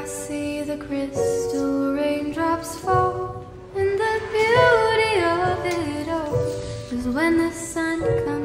I see the crystal raindrops fall, and the beauty of it all is when the sun comes